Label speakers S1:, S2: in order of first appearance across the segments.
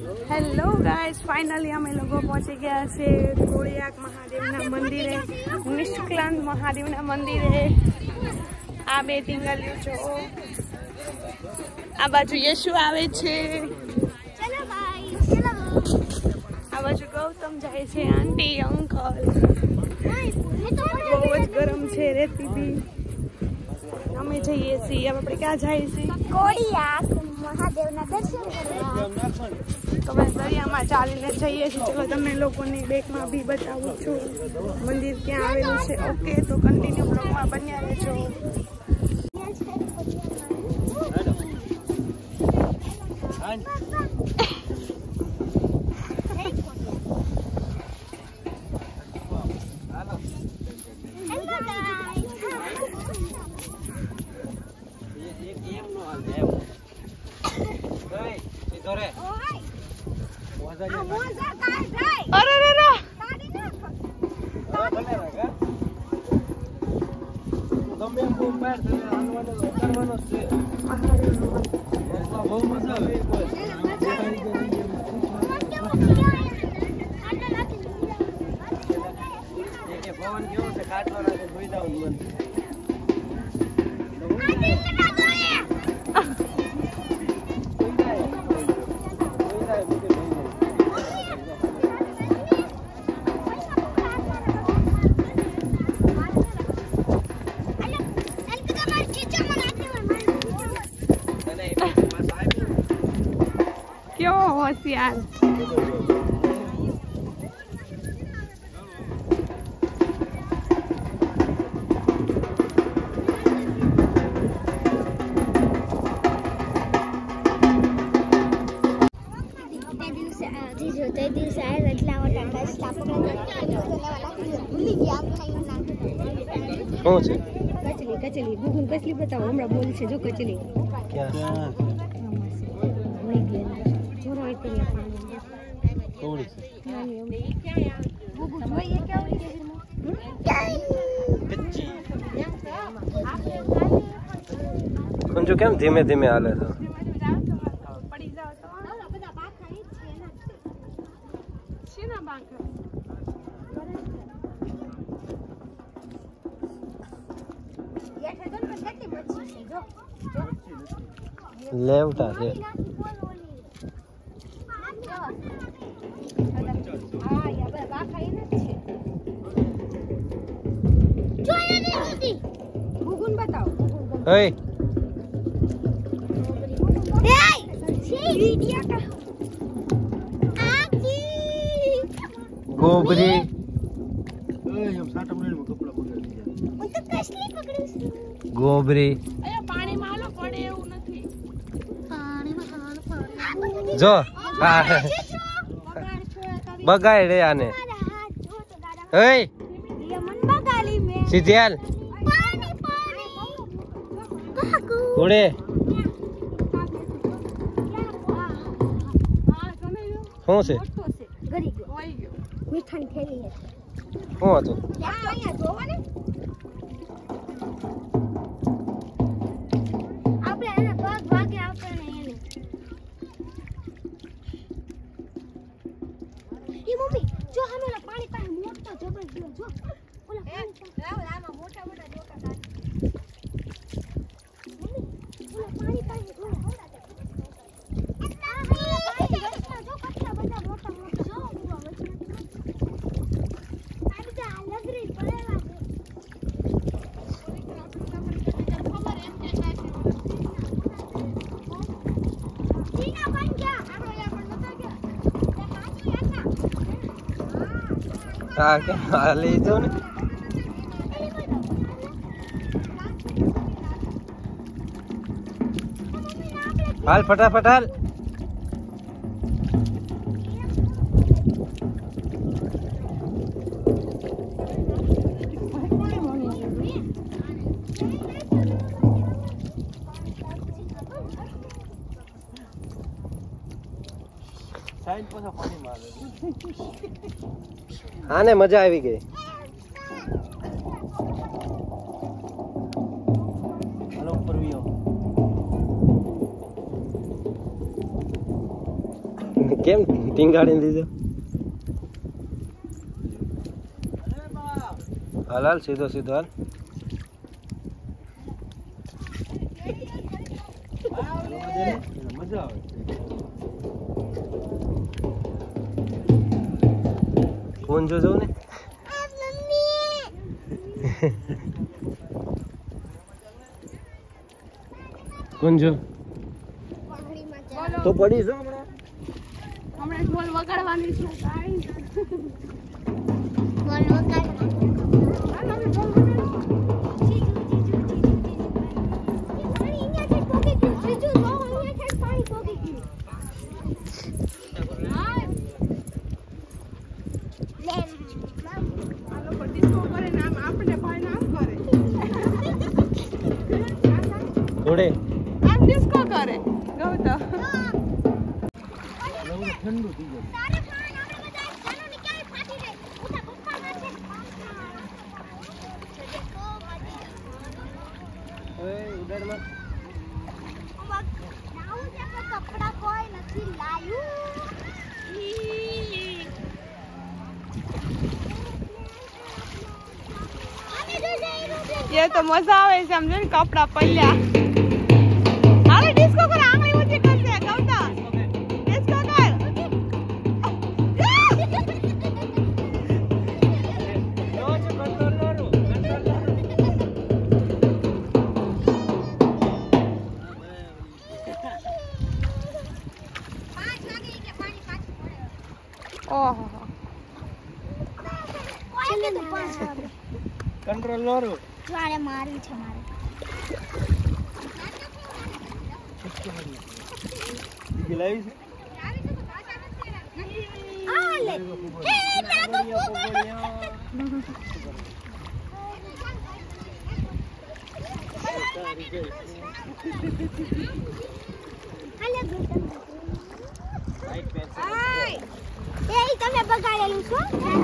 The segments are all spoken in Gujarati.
S1: હેલો ગાઈસ, ફાઇનલી અમે લોકો પહોંચી ગયા છે કોળિયાક મહાદેવના મંદિરે, નિષ્કલાંત મહાદેવના મંદિરે. આ બે ટીંગલીઓ જો, આ બાજુ યશુ આવે છે, આ બાજુ ગૌતમ જાય છે, આંટી અંકલ. બહુ જ ગરમ છે રેતી બી. અમે જઈએ છીએ, આપણે ક્યાં જઈએ છીએ?
S2: કોળિયાક મહાદેવના દર્શન કરવા.
S1: તમે દરિયામાં ચાલીને જઈએ છીએ. ચલો તમને લોકોને બેકમાં બી બતાવું છું મંદિર ક્યાં આવેલું છે. ઓકે, તો કન્ટિન્યુ બ્લોગમાં બન્યા રહેજો. કેવો હોશિયાર.
S2: કચલી કચલી ગુગુન કચલી બતાવો. હમણાં બોલ છે જો કચલી
S3: જો કેમ ધીમે ધીમે હાલે છે. લેવટા છે. ગોબરી ગોબરી જો બગાડ રે આને. સીધી હાલ ઉડે. શું છે?
S2: મીઠાની થેલી છે.
S3: શું હતું?
S2: અહીંયા જોવો ને. આપણે એને પગ ભાગે આપણે એને. ઈ મમ્મી જો હમેલા પાણી પાસે મોટો જબર ગયો જો. ઓલા પાણી આમાં મોટા મોટા ડોકા કાઢ. મમ્મી ઓલા પાણી પાસે જો હોડા દે. જો કેટલા બધા મોટા મોટા જો ઉભા વચ્ચે.
S3: હા કે લઈ જાઓ ને. હાલ ફટાફટ હાલ. હા ને મજા આવી ગઈ. કેમ ટીંગાડી દીધો? હાલ હાલ સીધો સીધો હાલ. મજા આવે. ફોન જોજો ને. કોણ જો તો પડી જો
S1: હમણાં બોલ વગાડવાની છે ગાઈસ.
S2: બોલ વગાડ.
S3: થોડે
S1: આમ ડિસ્કો કરે ગૌતમ.
S3: ઠંડુ થઈ ગયું.
S2: તારે પણ આપણે બધા જાનો ને ક્યારે ફાટી જાય ઉઠા પપ્પા માં છે.
S3: ઓય ઉડાડમાં
S2: નાવું છે પણ કપડા કોઈ નથી લાયું.
S1: ये तो मजा આવે છે સમજો ને કપડા પડ્યા. હાલે ડિસ્કો કર આંગળી ઊંચી કરશે ગૌતમ. ડિસ્કો કર. ઓહો
S2: ચાલે તો પાસ આવે.
S3: કંટ્રોલ નો રો.
S2: વાળે મારી છે મારે.
S3: બીજી લાવી છે.
S2: આ લે. હે ચાકો હાલે ગોતમ. એ તમે બગાડેલું છો.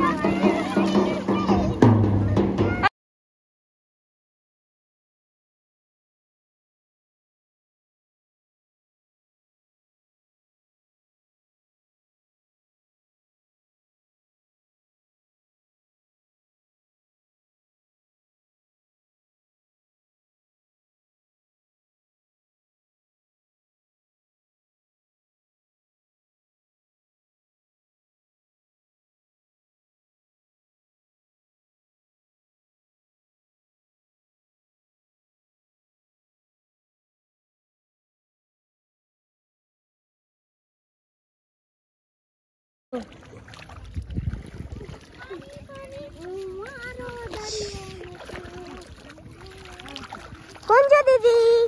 S2: कौन जो दीदी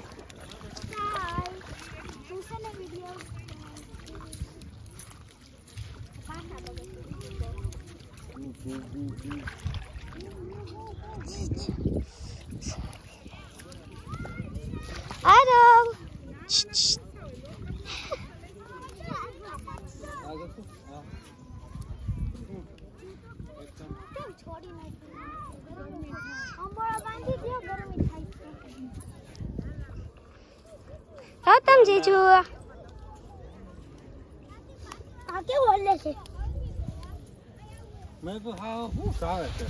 S2: गौतम जीजू आके बोले से
S3: मैं तो हाँ हूँ सारे से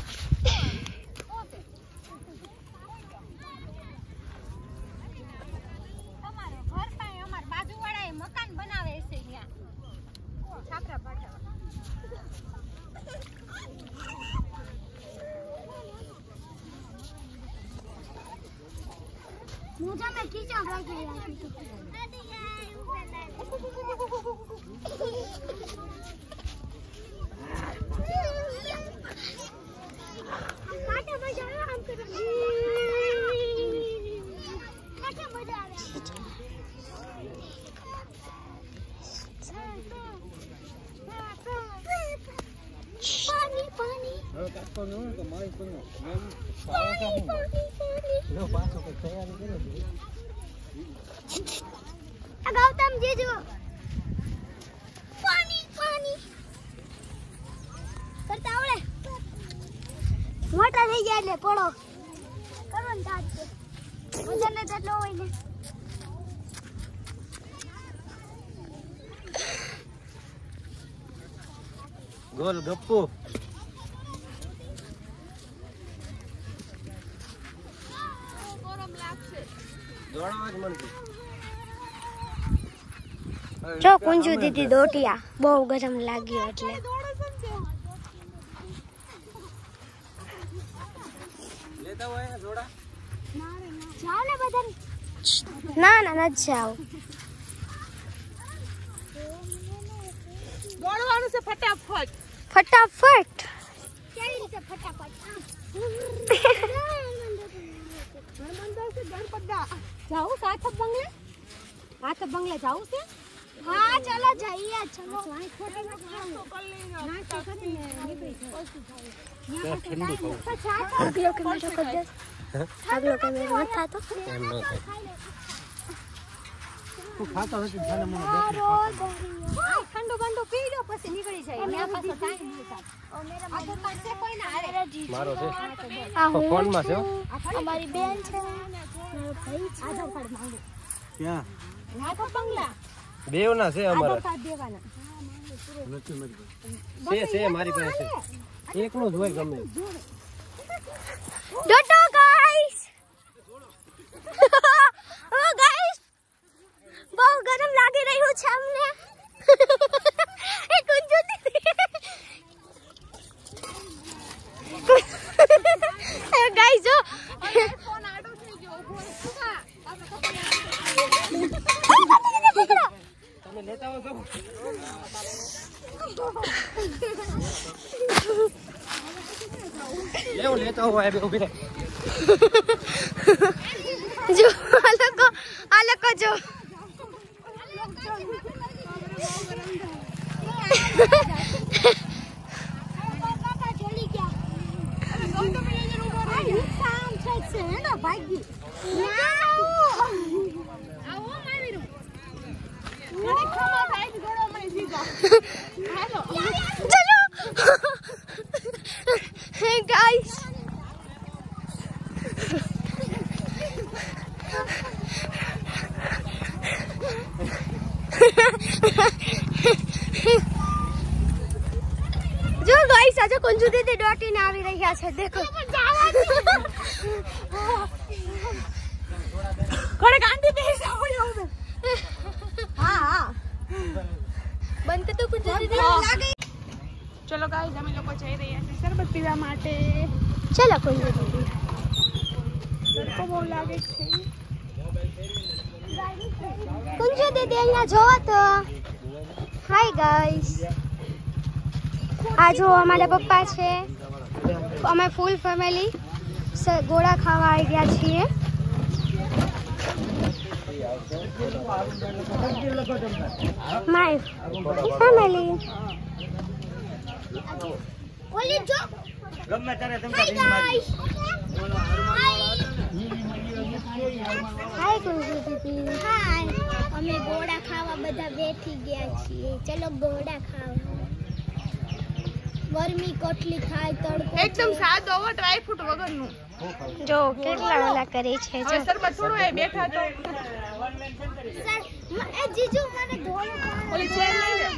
S2: मुझे मैं खींचा भाई के काटे मजा आया हमको काटे मजा आया पानी पानी
S3: काटो नो तो मारी सुनो मैं पास हूँ लो पास होकर तैयारी करो
S2: गौतम जीजू पानी पानी करता आवड़े मोटा થઈ ગયા એટલે પડો કરો ને દાદ છે વજન ને તેટલો હોય ને
S3: ગોલ ગપ્પુ દોડવા જ મન
S2: જો કુંજુ દીદી દોટિયા બહુ ગરમ લાગ્યો એટલે
S3: લેતા હોય જોડા
S2: જાવ ને બધા ના ના નથી જાવ
S1: દોડવાનું છે ફટાફટ
S2: ફટાફટ કેવી રીતે ફટાફટ જાઉં સાથ બંગલે જાઉં છે હા ચાલો જઈએ ચલો આગલો કેમેરો નથી થતો
S3: એમ ન થાય તું ખાતો નથી જાને મને
S2: ઠંડુ બંડુ પી લો પછી નીકળી જાય ત્યાં પાછો ટાઈમ નહીં થાય આ તો પાસે કોઈ ના હારે
S3: મારો છે
S2: આ હું
S3: ફોન માં છે
S2: અમારી બેન છે મારો ભાઈ છે આધાર કાર્ડ માંગુ
S3: ક્યાં
S2: નાખો બંગલા
S3: બેવ ના છે અમારા
S2: આધાર કાર્ડ દેવાના
S3: છે મારી પાસે છે એકનું જ હોય ગમે
S2: ડોટો ગાઈસ ઓ ગાઈસ બહુ ગરમ લાગી રહ્યું છે અમને એ કુંજુ ગાઈસ જો
S1: ફોન આડો થઈ ગયો
S3: તમે લેતા હો તો લેવો લેતા હો આ બે ઉભી રહે
S2: જો આ લોકો જો જો ગાઈસ આજે કુંજુ દીદી દોટીને આવી રહ્યા છે દેખો
S1: ઘરે ગાંડી બેસી આવડ્યો હવે
S2: હા બંધ તો કુંજુ દીદી લાગે
S1: ચલો ગાઈસ અમે લોકો જઈ રહ્યા છે શરબત પીવા માટે
S2: ચલો કુંજુ દીદી
S1: તડકો બહુ લાગે છે
S2: કુંજુ દીદી અહીંયા જોવો તો હાય ગાઈસ આ જો અમારા પપ્પા છે અમે ફૂલ ફેમિલી ગોળા ખાવા આવી ગયા છીએ માય ફેમિલી ઓલી જો
S3: ગમે તારે તમે
S2: હાય કુંજુ દીદી હાય અમે ગોળા ખાવા બધા બેઠી ગયા છીએ ચલો ગોળા ખાવા ગરમી કોટલી ખાય તડકો
S1: એકદમ સાદો હો ડ્રાય ફ્રૂટ વગરનું
S2: જો કેટલા ઓલા કરે છે જો
S1: શરબત થોડું એ બેઠા તો
S2: સર એ જીજુ મને ધોળો
S1: ઓલી ચેર લઈ લે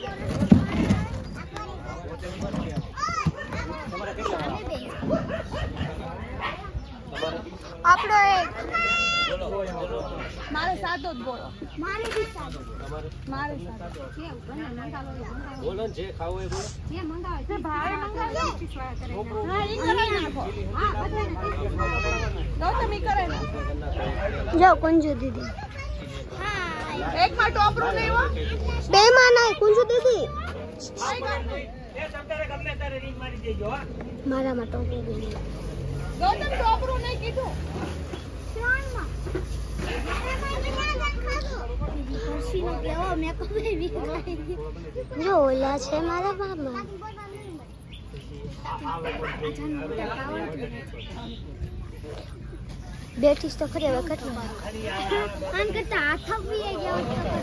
S2: આપણો એક
S1: મારે સાદો જ બોલો
S2: મારે બી સાદો
S1: મારે સાદો
S3: બોલો જે ખાવું એ બોલો
S2: જે મંગાવે
S1: તે ભાઈ મંગાવે
S2: હા ઈ કરી નાખો હા
S1: ગૌતમ ઈ કરે ને
S2: જો કુંજુ દીદી હા
S1: એક માં ટોપરું નહીં હો
S2: બે માં નહીં કુંજુ દીદી મારામાં ટોપી દીધી
S1: ગૌતમ ટોપરું નહીં કીધું
S2: જો ઓલા છે મારા મામા બેઠીસ તો ખરી હવે કેટલા આમ કરતા હાથ આવી ગયા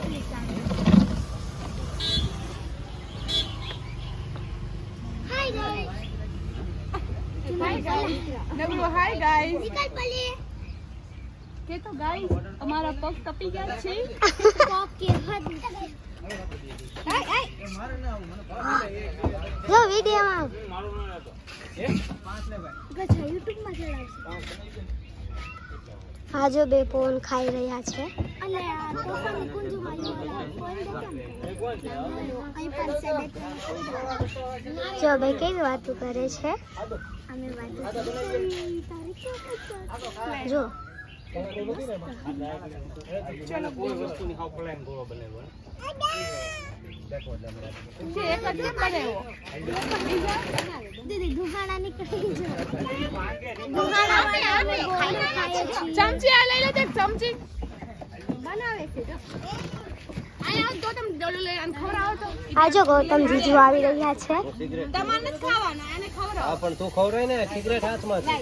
S1: નગરો હાય ગાઈસ
S2: નિકલ પલે
S1: કે તો ગાઈસ અમારા પગ કપી ગયા છે
S2: પગ કે હદ હાય હાય જો વિડીયોમાં આ જો બે પોન ખાઈ રહ્યા છે. જો બે કેવી વાતો કરે છે. જો
S3: કોઈ વસ્તુની હાવ પ્લાન ગોળો બનાવ્યો
S1: ચમચી આ લઈ લે તે ચમચી બનાવે છે.
S2: આ જો ગૌતમ જીજુ આવી રહ્યા છે.
S1: તમારે ખાવાના આને ખવડાવો.
S3: હા પણ તું ખવડાય ને સિગરેટ હાથમાં છે.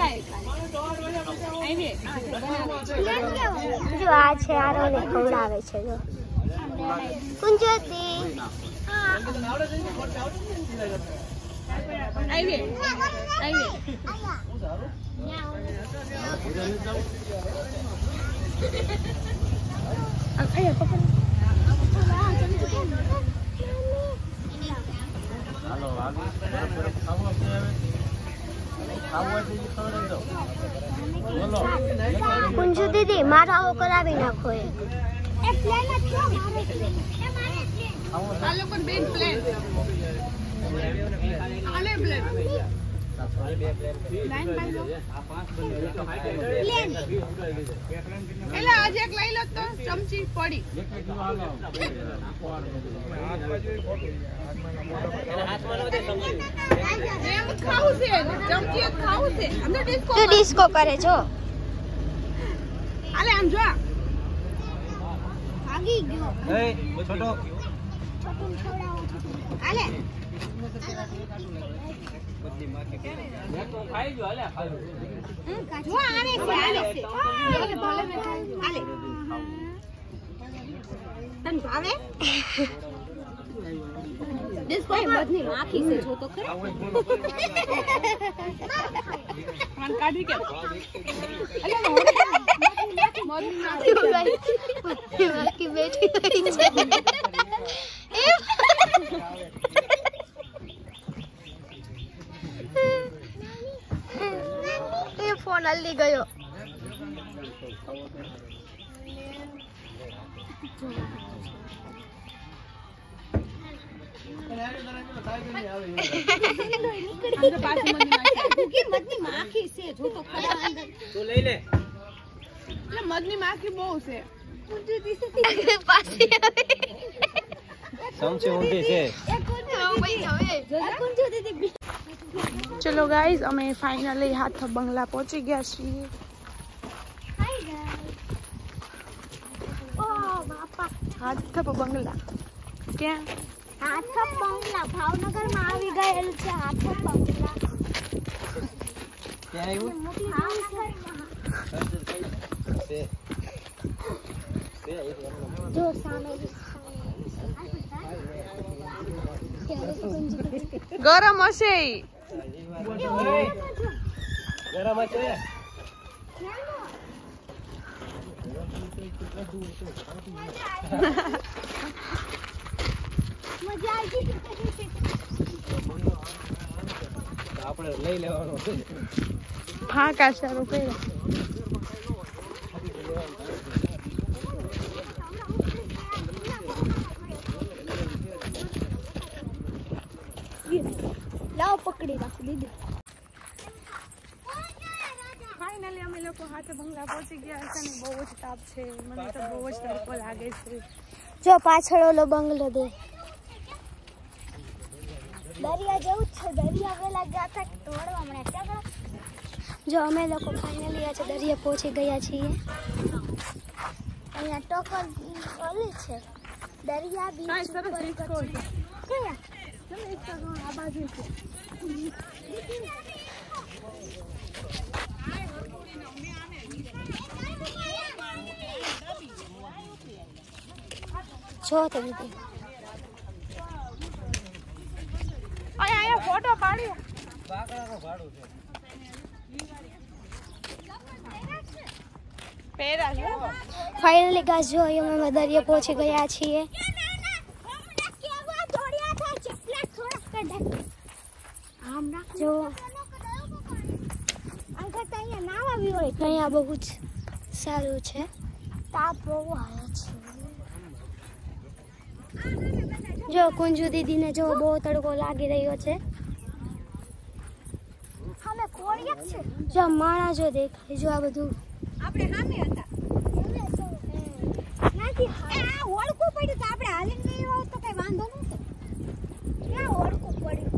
S2: જો આ છે આરોને ખવડાવે છે. જો કુંજોતી કુંજુ દીદી મારો આવો કરાવી નાખો.
S1: આજે એક લઈ લો તો ચમચી પડી
S2: ડિસ્કો કરે છો.
S1: આલે આમ જો
S2: ભાગી ગયો.
S3: છોટો
S2: આલે
S3: ખાઈ ગયો હાલે ખાઈ
S2: હું આને આલે તન ભાવે
S1: ડિસ્કો મધની માખી છે જો તો ખરા મન કાઢી કે અલે મધની
S2: માખી બેઠી રહી છે. એ ફોન હલી ગયો.
S1: મધની માખી છે જો તો ખરા
S3: તું લઈ લે.
S1: એટલે મધની માખી બહુ છે.
S3: સમસી ઊંધી છે.
S1: ચલો ગાઈઝ અમે ફાઇનલી હાથ બંગલા પહોંચી ગયા છીએ. હાથ બંગલા ક્યાં?
S2: હાથ બંગલા ભાવનગર માં આવી ગયેલ છે. હાથ બંગલા
S3: ક્યાં આવ્યું છે?
S2: જો સામે
S1: ગરમ હશે ઈ.
S3: ગરમ છે.
S2: મજા આવી ગઈ.
S3: આપણે લઈ લેવાનું છે.
S1: હા કાશારું કર્યા.
S2: લાવ પકડી રાખો દીદી.
S1: ફાઇનલી અમે લોકો હાથે બંગલા પહોંચી ગયા છે ને બહુ જ તાપ છે. મને તો બહુ જ તડકો લાગે છે.
S2: જો પાછળ ઓલો બંગલો દે દરિયા જેવું જ છે. દરિયા વેલા ગયા હતા તોડવા મને ત્યાં. જો અમે લોકો ફાઇનલી આજે દરિયા પહોંચી ગયા છીએ. અહીંયા ટોકર ઓલી છે દરિયા બીચ
S1: સરસ ડિસ્કો છે.
S2: ક્યાં?
S1: આ બાજુ છે.
S2: જો તો દીદી
S1: અહીંયા ફોટો પાડી.
S3: બાકડાનું ભાડું છે.
S1: પહેરા છે.
S2: ફાઇનલી ગાઈસ જો અમે દરિયા પહોંચી ગયા છીએ. જો અહીંયા બહુ જ સારું છે. તાપ બહુ આવે છે. જો કુંજુ દીદીને જો બહુ તડકો લાગી રહ્યો છે. જો માણા જો દેખાય. જો આ બધું
S1: આપણે સામે હતા
S2: નથી. આ ઓળખું પડ્યું તો આપણે હાલીને ગઈ હોત તો કઈ વાંધો નહોતો. ક્યાં ઓળખું પડ્યું?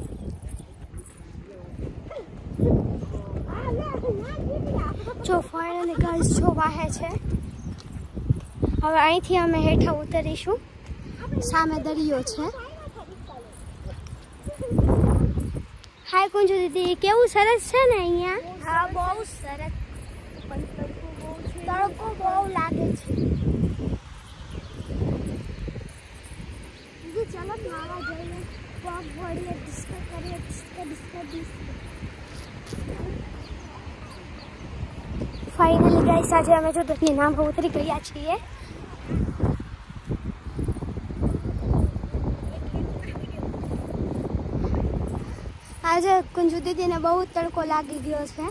S2: જો ફાઇનલી ગાઈસ જો વાહે છે. હવે અહીંથી અમે હેઠા ઉતરીશું. સામે દરિયો છે. હાય કુંજુ દીદી, કેવું સરસ છે ને અહીંયા? હા બહુ સરસ. તડકો બહુ લાગે છે. ચલો નાવા જઈએ. પગ વળીએ, ડિસ્કો કરીએ. ફાઇનલી ગાઈસ આજે અમે જો દરિયા નામ ઉતરી ગયા છીએ. આજે કુંજુ દીદીને બહુ તડકો લાગી ગયો છે.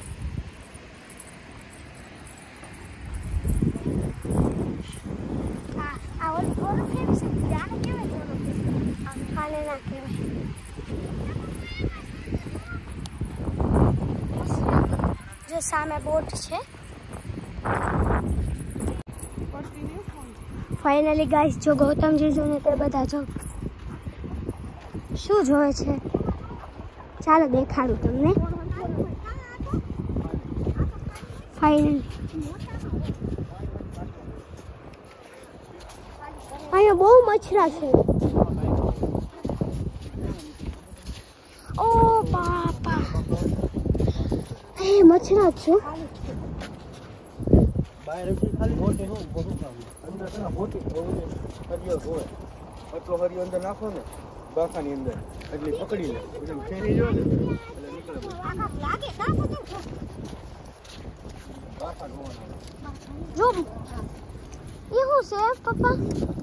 S2: જો સામે બોટ છે. ફાઇનલી ગાઈસ જો ગૌતમજી જો ને તે બધા જો શું જોવે છે ચાલો દેખાડું તમને. ફાઇનલી અહીંયા બહુ મચ્છરા છે. ઓ બાપા, એ મચ્છરા છો.
S3: બહાર ખાલી મોટી નો બધું કામ અંદર છે ને મોટી હરિયો હોય એટલો હરિયો અંદર નાખો ને બાફાની અંદર એટલે પકડી લે એટલે ફેરી જો ને એટલે નીકળે
S2: લાગે કાપો તો
S3: બાફા નો
S2: જો એ હું છે પપ્પા?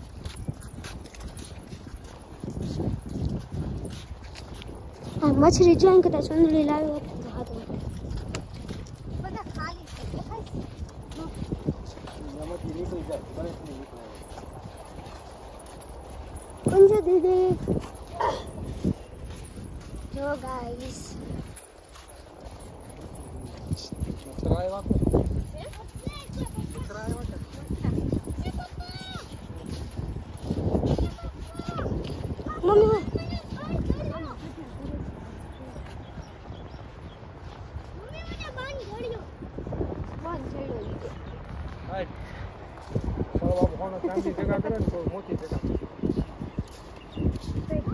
S2: આ મછલી જોઈને કદાચ ચંદડી લાવ્યો હતો તો હાથમાં બધા ખાલી છે.
S3: એમાંથી નીકળી જાય બરફ ની નીકળે.
S2: કુંજુ દીદી જો ગાઈસ
S3: મચ્છરા
S2: મમ્મી
S3: બાબુ કોનો ચાંદી ભેગા કરે ને તો મોટી ભેગા